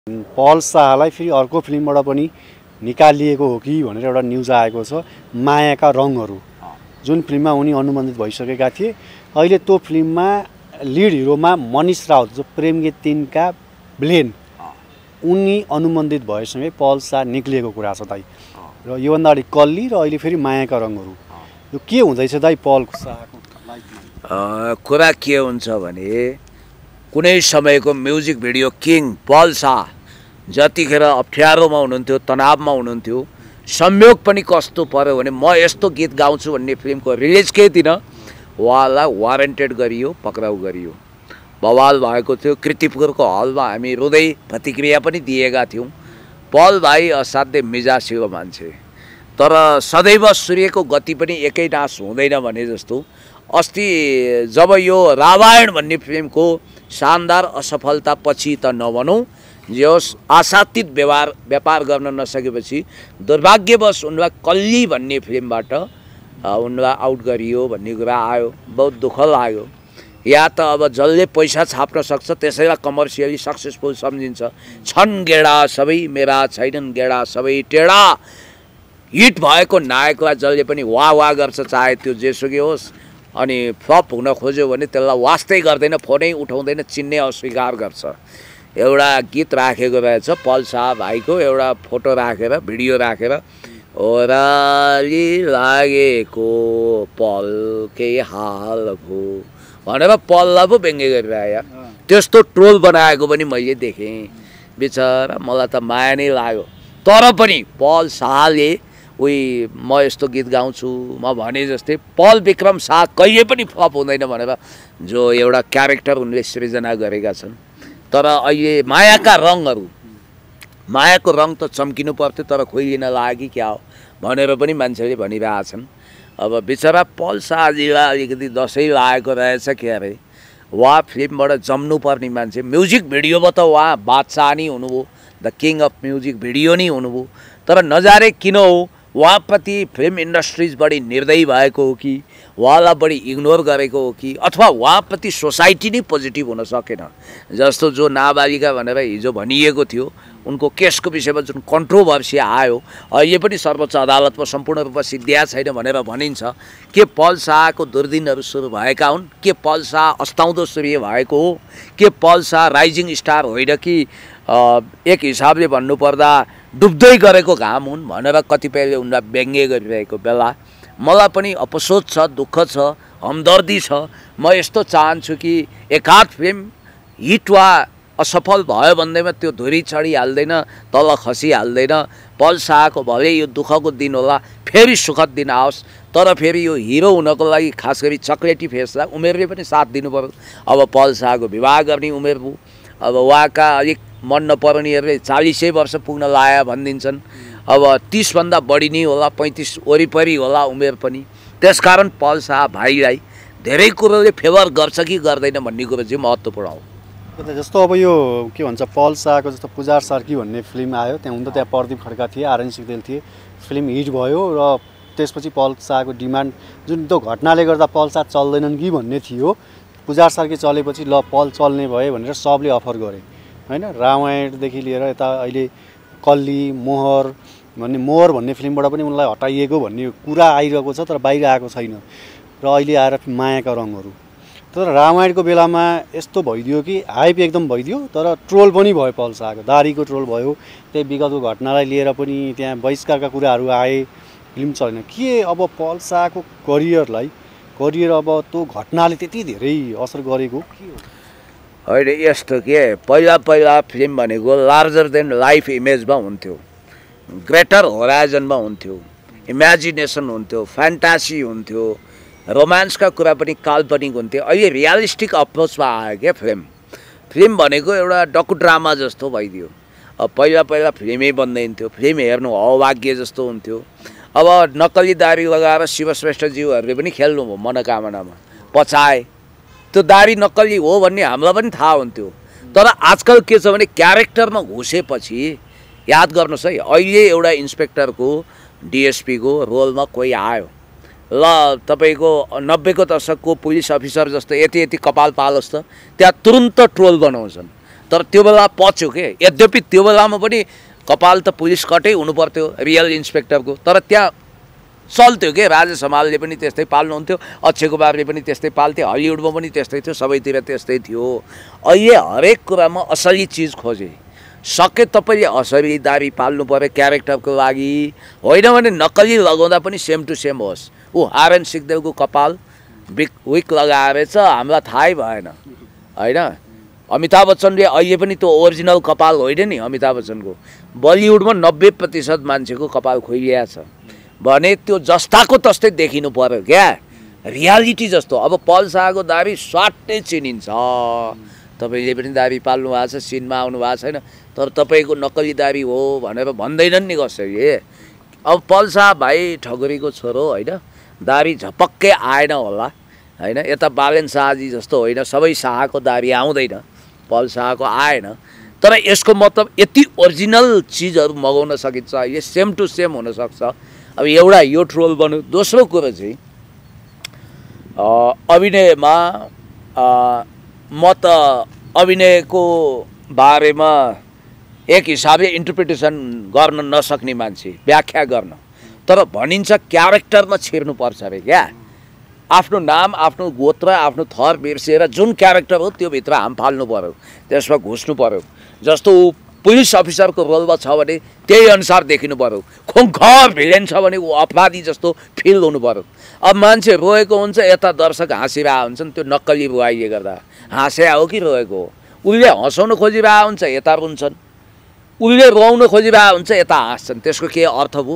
पल शाहलाई फेरि अर्को फिल्मबाट पनि निकालिएको हो कि भनेर एउटा न्युज आएको छ। मायाका रङहरू जुन फिल्ममा उनी अनुबन्धित भइसकेका थिए, अहिले त्यो फिल्ममा लिड हिरोमा मनिष राउत जो प्रेम गीत 3 का ब्लेन उनी अनुबन्धित भएसँगै पल शाह निक्लिएको कुरा छ दाइ। र योभन्दा अगाडि कल्ली र अहिले फेरि मायाका रङहरू, यो के हुँदैछ दाइ पल शाहको लाइफमा? कुरा के हुन्छ भने कुनै समयको म्युजिक भिडियो किङ पल शाह जतिखेर अप्ठ्यारोमा हुनुहुन्थ्यो, तनावमा हुनुहुन्थ्यो, संयोग पनि कस्तो पर्यो भने म यस्तो गीत गाउँछु भन्ने फिल्मको रिलिजकै दिन उहाँलाई वारेन्टेड गरियो, पक्राउ गरियो। बवाल भएको थियो। कृतिपुरको हलमा हामी रुँदै प्रतिक्रिया पनि दिएका थियौँ। पल भाइ असाध्यै मिजासिलो मान्छे, तर सदैव सूर्यको गति पनि एकै नास हुँदैन भने जस्तो अस्ति जब यो रामायण भन्ने फिल्मको शानदार असफलता पछि त नभनौँ, जे होस् आशातीत व्यापार गर्न नसकेपछि दुर्भाग्यवश उनलाई कल्ली भन्ने फिल्मबाट उनलाई आउट गरियो भन्ने कुरा आयो। बहुत दुःख लाग्यो। या त अब जसले पैसा छाप्न सक्छ त्यसैलाई कमर्सियली सक्सेसफुल सम्झिन्छ। छन् गेडा सबै मेरा, छैनन् गेडा सबै टेढा। हिट भएको नायकलाई जसले पनि वाह वाह गर्छ, चाहे त्यो जेसुकै होस्, अनि फ्लप हुन खोज्यो भने त्यसलाई वास्तै गर्दैन, फोनै उठाउँदैन, चिन्ने अस्वीकार गर्छ। एउटा गीत राखेको रहेछ पल शाह भाइको, एउटा फोटो राखेर भिडियो राखेर, ओराली लागेको पल के हाल भो भनेर पललाई पो व्यङ्ग्य गरिरहेको। त्यस्तो ट्रोल बनाएको पनि मैले देखेँ। बिचरा मलाई त माया नै लाग्यो। तर पनि पल शाहले म यस्तो गीत गाउँछु, म भने जस्तै पल विक्रम शाह कहिले पनि फ्लप हुँदैन भनेर जो एउटा क्यारेक्टर उनले सृजना गरेका छन्। तर अहिले मायाका रङहरू, मायाको रङ त चम्किनु पर्थ्यो तर खोइलिन लाग्यो क्या हो भनेर पनि मान्छेले भनिरहेछन्। अब बिचरा पल शाहजीलाई अलिकति दसैँ लागेको रहेछ के अरे। उहाँ फिल्मबाट जम्नुपर्ने मान्छे, म्युजिक भिडियोमा त उहाँ बादशाह नै हुनुभयो, the king of music video नै हुनुभयो। तर नजारे किन हो, उहाँप्रति फिल्म इन्डस्ट्रिज बढी निर्दयी भएको हो कि, उहाँलाई बढी इग्नोर गरेको हो कि, अथवा उहाँप्रति सोसाइटी नै पोजिटिभ हुन सकेन। जस्तो जो नाबालिका भनेर हिजो भनिएको थियो, उनको केसको विषयमा जुन कन्ट्रोभर्सी आयो, अहिले पनि सर्वोच्च अदालतमा सम्पूर्ण रूपमा सिद्धिया छैन भनेर भनिन्छ। के पल शाहको दुर्दिनहरू सुरु भएका हुन्? के पल शाह अस्ताउँदो सूर्य भएको हो? के पल शाह राइजिङ स्टार होइन कि एक हिसाबले भन्नुपर्दा डुब्दै गरेको घाम हुन् भनेर कतिपयले उनलाई व्यङ्ग्य गरिरहेको बेला मलाई पनि अफसोस छ, दुःख छ, हमदर्दी छ। म यस्तो चाहन्छु कि एकाध फिल्म हिट वा असफल भयो भन्दैमा त्यो धुरी चढिहाल्दैन, तल खसिहाल्दैन। पल शाहको भले यो दुःखको दिन होला, फेरि सुखद दिन आओस्, तर फेरि यो हिरो हुनको लागि खास गरी चक्लेटी फेसलाई उमेरले पनि साथ दिनु पर्यो। अब पल शाहको विवाह गर्ने उमेर भयो। अब उहाँका अलिक मन नपर्नेहरूले 40 वर्ष पुग्न लाया भनिदिन्छन्। अब 30 भन्दा बढी नै होला, 35 वरिपरि होला उमेर पनि। त्यसकारण पल शाह भाइलाई धेरै कुरोले फेभर गर्छ कि गर्दैन भन्ने कुरो चाहिँ महत्त्वपूर्ण हो। जस्तो अब यो के भन्छ, पल शाहको जस्तो पुजार सार्की भन्ने फिल्म आयो, त्यहाँ हुन त त्यहाँ प्रदीप खड्का थिए, आर्यन सिग्देल थिए। फिल्म हिट भयो र त्यसपछि पल शाहको डिमान्ड जुन त्यो घटनाले गर्दा पल शाह चल्दैनन् कि भन्ने थियो, पुजार सार्की चलेपछि ल पल चल्ने भयो भनेर सबले अफर गरे होइन। रामायणदेखि लिएर यता अहिले कल्ली, मोहर भन्ने फिल्मबाट पनि उनलाई हटाइएको भन्ने कुरा आइरहेको छ, तर बाहिर आएको छैन। र अहिले आएर मायाका रङहरू, तर रामायणको बेलामा यस्तो भइदियो कि हाइप एकदम भइदियो, तर ट्रोल पनि भयो पल शाहको, दारीको ट्रोल भयो। त्यही विगतको घटनालाई लिएर पनि त्यहाँ बहिष्कारका कुराहरू आए, फिल्म चलेन। के अब पल शाहको करियर अब त्यो घटनाले त्यति धेरै असर गरेको के हो? होइन यस्तो के, पहिला फिल्म भनेको लार्जर देन लाइफ इमेजमा हुन्थ्यो, ग्रेटर होराइजनमा हुन्थ्यो, इमेजिनेसन हुन्थ्यो, फ्यान्टासी हुन्थ्यो, रोमान्सका कुरा पनि काल्पनिक हुन्थ्यो। अहिले रियलिस्टिक अप्रोचमा आयो क्या फिल्म भनेको एउटा डकुड्रामा जस्तो भइदियो। अब पहिला फिल्मै बन्दैन थियो, फिल्म हेर्नु अभाग्य जस्तो हुन्थ्यो। अब नक्कली दारी लगाएर शिवश्रेष्ठज्यूहरूले पनि खेल्नुभयो मनोकामनामा, पचाए। त्यो दारी नक्कली हो भन्ने हामीलाई पनि थाहा हुन्थ्यो। तर आजकल के छ भने क्यारेक्टरमा घुसेपछि, याद गर्नुहोस् है, अहिले एउटा इन्सपेक्टरको डिएसपीको रोलमा कोही आयो, ल तपाईँको 90को दशकको पुलिस अफिसर जस्तो यति कपाल पालोस् त, त्यहाँ तुरुन्त ट्रोल बनाउँछन्। तर त्यो बेला पच्यो के। यद्यपि त्यो बेलामा पनि कपाल त पुलिस कटै हुनु पर्थ्यो रियल इन्सपेक्टरको, तर त्यहाँ चल्थ्यो के। राजेश हमालले पनि त्यस्तै पाल्नुहुन्थ्यो, अक्षय कुमारले पनि त्यस्तै पाल्थ्यो, हलिउडमा पनि त्यस्तै थियो, सबैतिर त्यस्तै थियो। अहिले हरेक कुरामा असली चिज खोजे। सके तपाईँले असली दाबी पाल्नु पर्यो क्यारेक्टरको लागि, होइन भने नक्कली लगाउँदा पनि सेम टु सेम होस्। ऊ आर्यन सिग्देलको कपाल विक लगाएर चाहिँ हामीलाई थाहै भएन, होइन। अमिताभ बच्चनले अहिले पनि त्यो ओरिजिनल कपाल होइन नि अमिताभ बच्चनको, बलिउडमा 90% मान्छेको कपाल खोइलिया छ भने त्यो जस्ताको तस्तै देखिनु पर्यो क्या, रियालिटी जस्तो। अब पल शाहको दाबी स्वाटै चिनिन्छ। तपाईँले पनि दाबी पाल्नु भएको छ, सिनमा आउनु भएको छैन, तर तपाईँको नक्कली दाबी हो भनेर भन्दैनन् नि कसैले। अब पल शाह भाइ ठकुरीको छोरो होइन, दाबी झपक्कै आएन होला, होइन। यता बालेन शाहजी जस्तो होइन, सबै शाहको दाबी आउँदैन, पल शाहको आएन। तर यसको मतलब यति ओरिजिनल चिजहरू मगाउन सकिन्छ, यो सेम टु सेम हुनसक्छ। अब एउटा यो ट्रोल बन्यो। दोस्रो कुरो चाहिँ अभिनयमा म त अभिनयको बारेमा एक हिसाबले इन्टरप्रिटेसन गर्न नसक्ने मान्छे, व्याख्या गर्न। तर भनिन्छ क्यारेक्टरमा छिर्नुपर्छ अरे क्या। आफ्नो नाम, आफ्नो गोत्र, आफ्नो थर बिर्सेर जुन क्यारेक्टर हो त्यो भित्र हाम फाल्नु पर्यो, त्यसमा घुस्नु पर्यो। जस्तो पुलिस अफिसरको रोलमा छ भने त्यही अनुसार देखिनु पर्यो। खुङ्खर भिलेन छ भने ऊ अपराधी जस्तो फिल हुनु पर्यो। अब मान्छे रोएको हुन्छ, यता दर्शक हाँसिरहेको हुन्छन्, त्यो नक्कली रुवाइले गर्दा हाँस्या हो कि रोएको हो। उसले हँसाउन खोजिरहेको हुन्छ, यता रुन्छन्, उसले रुवाउन खोजिरहेको हुन्छ, यता हाँस्छन्। त्यसको के अर्थ भयो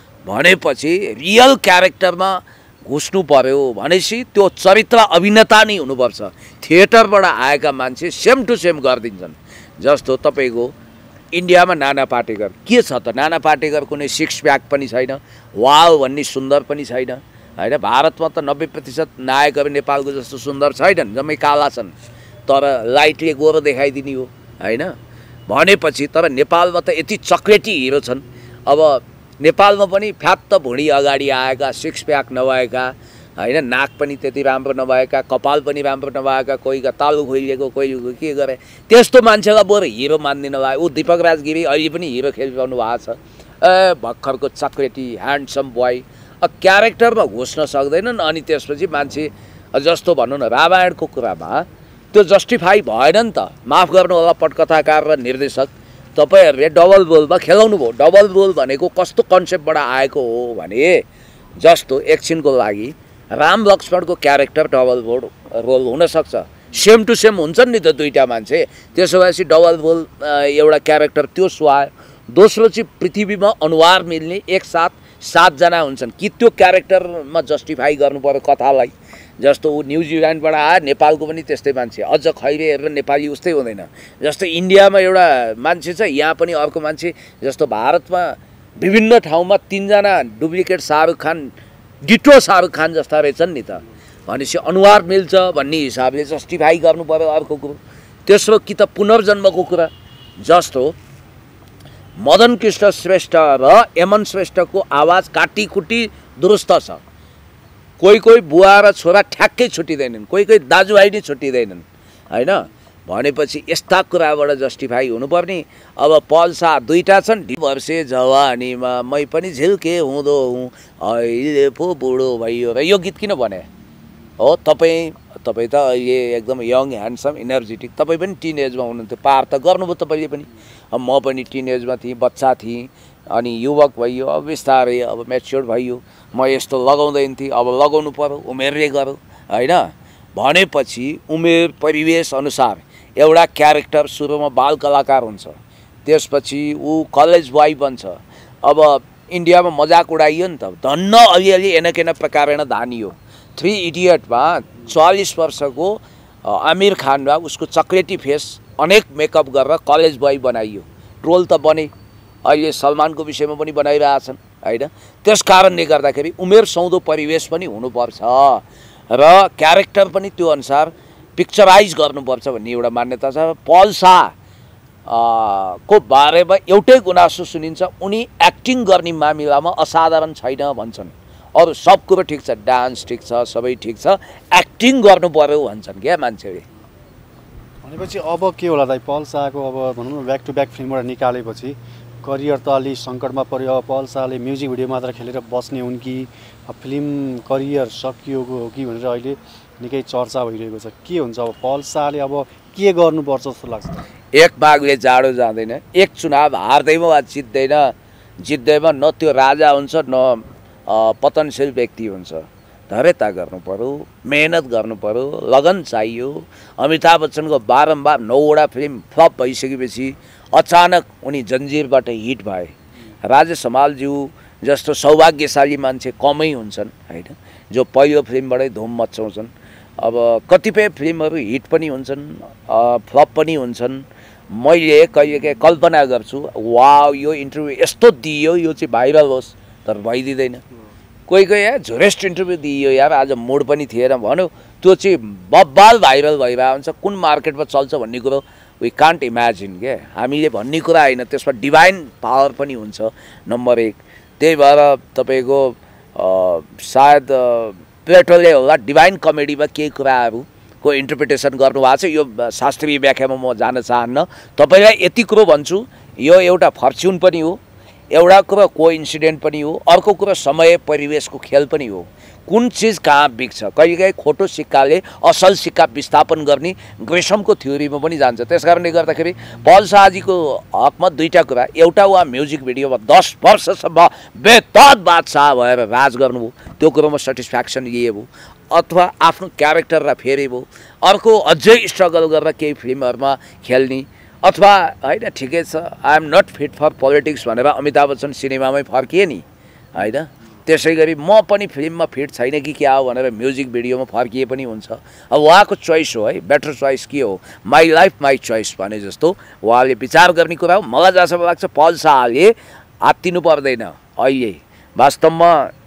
भनेपछि रियल क्यारेक्टरमा घुस्नु पर्यो भनेपछि त्यो चरित्र अभिनेता नै हुनुपर्छ। थिएटरबाट आएका मान्छे सेम टु सेम गरिदिन्छन्। जस्तो तपाईँको इन्डियामा नाना पाटेकर के छ त, नाना पाटेकर कुनै सिक्स प्याक पनि छैन, वाव भन्ने सुन्दर पनि छैन, होइन। भारतमा त 90% नायकहरू नेपालको जस्तो सुन्दर छैनन्, जम्मै काला छन्, तर लाइटले गोरो देखाइदिने हो, होइन। भनेपछि तर नेपालमा त यति चक्लेटी हिरो छन्। अब नेपालमा पनि फ्यात्त भुँडी अगाडि आएका, सिक्स प्याक नभएका, होइन, नाक पनि त्यति राम्रो नभएका, कपाल पनि राम्रो नभएका, कोहीका तालु खोइलिएको, कोही के गरे, त्यस्तो मान्छेलाई बरु हिरो मान्दिन भयो। ऊ दीपक राजगिरी अहिले पनि हिरो खेलिरहनु भएको छ। भर्खरको चक्लेटी ह्यान्डसम बोय क्यारेक्टरमा घुस्न सक्दैनन्। अनि त्यसपछि मान्छे जस्तो भनौँ न रामायणको कुरामा त्यो जस्टिफाई भएन नि त। माफ गर्नु होला पटकथाकार र निर्देशक, तपाईँहरूले डबल रोलमा खेलाउनु भयो। डबल रोल भनेको कस्तो कन्सेप्टबाट आएको हो भने, जस्तो एकछिनको लागि राम लक्ष्मणको क्यारेक्टर डबल रोल हुनसक्छ, सेम टु सेम हुन्छन् नि त दुईवटा मान्छे। त्यसो भएपछि डबल रोल एउटा क्यारेक्टर त्यो सुहायो। दोस्रो चाहिँ पृथ्वीमा अनुहार मिल्ने एकसाथ 7 जना हुन्छन् कि त्यो क्यारेक्टरमा जस्टिफाई गर्नु पर्यो कथालाई। जस्तो ऊ न्युजिल्यान्डबाट आयो, नेपालको पनि त्यस्तै मान्छे, अझ खैरे हेरेर नेपाली उस्तै हुँदैन। जस्तो इन्डियामा एउटा मान्छे छ, यहाँ पनि अर्को मान्छे। जस्तो भारतमा विभिन्न ठाउँमा 3 जना डुप्लिकेट शाहरुख खान, डिटो शाहरुख खान जस्ता रहेछन् नि त। भनेपछि अनुहार मिल्छ भन्ने हिसाबले जस्टिफाई गर्नु पर्यो अर्को कुरो। तेस्रो कि त पुनर्जन्मको कुरा। जस्तो मदन कृष्ण श्रेष्ठ र एमन श्रेष्ठको आवाज काटीकुटी दुरुस्त छ। कोही कोही बुवा र छोरा ठ्याक्कै छुट्टिँदैनन्, कोही कोही दाजुभाइ नै छुट्टिँदैनन्, होइन। भनेपछि यस्ता कुराबाट जस्टिफाई हुनुपर्ने। अब पल शाह दुईटा छन्, वर्षे जवानीमा मै पनि झिल्के हुँदो हुँ, अहिले पो बुढो भइयो र यो गीत किन भने हो? तपाईँ त अहिले एकदम यङ ह्यान्डसम इनर्जेटिक, तपाईँ पनि टिनेजमा हुनुहुन्थ्यो, पार त गर्नुभयो तपाईँले पनि। अब म पनि टिनेजमा थिएँ, बच्चा थिएँ, अनि युवक भइयो, अब बिस्तारै अब म्याच्योर भइयो। म यस्तो लगाउँदैन थिएँ, अब लगाउनु पर्यो, उमेरले गर्यो, होइन। भनेपछि उमेर परिवेश अनुसार एउटा क्यारेक्टर सुरुमा बाल कलाकार हुन्छ, त्यसपछि ऊ कलेज बोय बन्छ। अब इन्डियामा मजाक उडाइयो नि त, धन्न अलिअलि एनकेन प्रकारेण धानियो। 3 इडियटमा 40 वर्षको आमिर खानमा उसको चक्लेटी फेस अनेक मेकअप गरेर कलेज बोय बनाइयो। ट्रोल त बने, अहिले सलमानको विषयमा पनि बनाइरहेछन्, होइन। त्यस कारणले गर्दाखेरि उमेर सौदो परिवेश पनि हुनुपर्छ र क्यारेक्टर पनि त्यो अनुसार पिक्चराइज गर्नुपर्छ भन्ने एउटा मान्यता छ। पल शाह को बारेमा एउटै गुनासो सुनिन्छ, उनी एक्टिङ गर्ने मामिलामा असाधारण छैन भन्छन्। अरू सब कुरो ठिक छ, डान्स ठिक छ, सबै ठिक छ, एक्टिङ गर्नु पर्यो भन्छन् क्या मान्छेले। भनेपछि अब के होला दाइ पल शाहको अब भनौँ न ब्याक टु ब्याक फिल्मबाट निकालेपछि करियर त अलि सङ्कटमा पऱ्यो। अब पल शाहले म्युजिक भिडियो मात्र खेलेर बस्ने हुन् कि फिल्म करियर सकिएको हो कि भनेर अहिले निकै चर्चा भइरहेको छ। के हुन्छ अब पल शाहले अब के गर्नुपर्छ जस्तो लाग्छ? एक भागले जाडो जाँदैन, एक चुनाव हार्दैमा वा जित्दैमा न त्यो राजा हुन्छ न पतनशील व्यक्ति हुन्छ। धैर्यता गर्नु पर्यो, मेहनत गर्नु पर्यो, लगन चाहियो। अमिताभ बच्चनको बारम्बार 9वटा फिल्म फ्लप भइसकेपछि अचानक उनी जन्जिरबाट हिट भए। राजेश हमालज्यू जस्तो सौभाग्यशाली मान्छे कमै हुन्छन् हैन, जो पहिलो फिल्मबाटै धुम मचाउँछन्। अब कतिपय फिल्महरू हिट पनि हुन्छन्, फ्लप पनि हुन्छन्। मैले कहिलेकाहीँ कल्पना गर्छु, वाउ यो इन्टरभ्यू यस्तो दियो, यो चाहिँ भाइरल होस्, तर भइदिँदैन। कोही झुरेस्ट इन्टरभ्यू दियो यार, आज मुड पनि थिएन भन्यो, त्यो चाहिँ बब्बाल भाइरल भइरहेको हुन्छ। कुन मार्केटमा चल्छ भन्ने कुरो वी कान्ट इमेजिन के, हामीले भन्ने कुरा होइन, त्यसमा डिभाइन पावर पनि हुन्छ नम्बर 1। त्यही भएर तपाईँको सायद प्लेटोले होला डिभाइन कमेडीमा केही कुराहरूको इन्टरप्रिटेसन गर्नुभएको छ। यो शास्त्रीय व्याख्यामा म जान चाहन्न। तपाईँलाई यति कुरो भन्छु, यो एउटा फर्च्युन पनि हो, एउटा कुरो कोइन्सिडेन्ट पनि हो, अर्को कुरो समय परिवेशको खेल पनि हो। कुन चिज कहाँ बिग्छ, कहिलेकाहीँ खोटो सिक्काले असल सिक्का विस्थापन गर्ने ग्रेसमको थ्योरीमा पनि जान्छ। त्यस कारणले गर्दाखेरि पल शाहजीको हकमा दुईवटा कुरा, एउटा उहाँ म्युजिक भिडियोमा 10 वर्षसम्म बेताद बादशाह भएर राज गर्नुभयो, त्यो कुरोमा सेटिस्फ्याक्सन लिएको, अथवा आफ्नो क्यारेक्टरलाई फेरि भयो। अर्को अझै स्ट्रगल गरेर केही फिल्महरूमा खेल्ने, अथवा होइन ठिकै छ I am not fit for politics भनेर अमिताभ बच्चन सिनेमामै फर्किए नि होइन। त्यसै गरी म पनि फिल्ममा फिट छैन कि क्या हो भनेर म्युजिक भिडियोमा फर्किए पनि हुन्छ। अब उहाँको चोइस हो है, बेटर चोइस के हो, माई लाइफ माई चोइस भने जस्तो उहाँले विचार गर्ने कुरा हो। मलाई जहाँसम्म लाग्छ पल शाहले हात्तिनु पर्दैन। अहिले वास्तवमा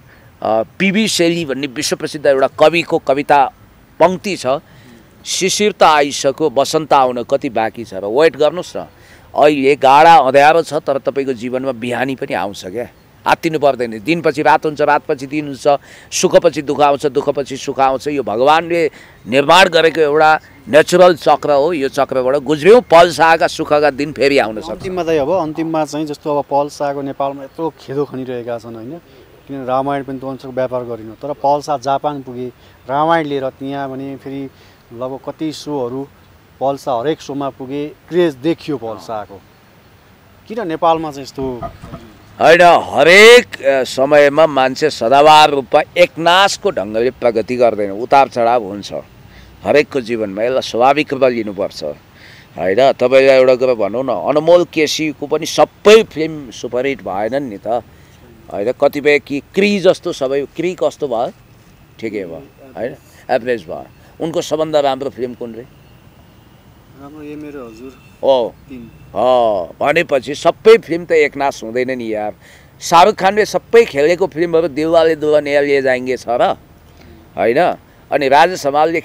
पिबी शैली भन्ने विश्वप्रसिद्ध एउटा कविको कविता पङ्क्ति छ, शिशिर त आइसक्यो बसन्त आउन कति बाँकी छ र वेट गर्नुहोस् न। अहिले गाढा अँध्यारो छ, तर तपाईँको जीवनमा बिहानी पनि आउँछ क्या। हात्तिनु पर्दैन। दिनपछि रात हुन्छ, रातपछि दिन हुन्छ, सुखपछि दुःख आउँछ, दुःखपछि सुख आउँछ। यो भगवानले निर्माण गरेको एउटा नेचुरल चक्र हो। यो चक्रबाट गुज्रियौँ, पल शाहका सुखका दिन फेरि आउन सक्छ। अन्तिममा चाहिँ अब अन्तिममा चाहिँ जस्तो अब पल शाहको नेपालमा यत्रो खेदो खनिरहेका छन् होइन, किनभने रामायण पनि त्यो व्यापार गरिन, तर पल शाह जापान पुगे रामायण लिएर, त्यहाँ भने फेरि लगभग कति सोहरू पल शाह हरेक सोमा पुगे, क्रेज देखियो पल शाहको। किन नेपालमा चाहिँ यस्तो होइन, हरेक समयमा मान्छे सदाबार रूपमा एकनासको ढङ्गले प्रगति गर्दैन, उतार चढाव हुन्छ हरेकको जीवनमा। यसलाई स्वाभाविक रूपमा लिनुपर्छ होइन। तपाईँलाई एउटा कुरा भनौँ न, अनमोल केसीको पनि सबै फिल्म सुपरहिट भएनन् नि त होइन। कतिपय कि क्री जस्तो सबै, क्री कस्तो भयो, ठिकै भयो होइन, एभरेज भयो। उनको सबभन्दा राम्रो फिल्म कुन रे? राम्रो ए मेरो हजुर हो भनेपछि सबै फिल्म त एकनास हुँदैन नि यार। शाहरुख खानले सबै खेलेको फिल्महरू दिलवाले दुल्हनिया ले जाएंगे छ र होइन, अनि राजेश हमालले